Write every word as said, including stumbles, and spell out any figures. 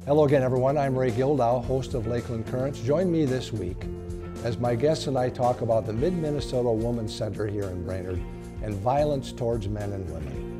Hello again, everyone. I'm Ray Gildow, host of Lakeland Currents. Join me this week as my guests and I talk about the Mid-Minnesota Women's Center here in Brainerd and violence towards men and women.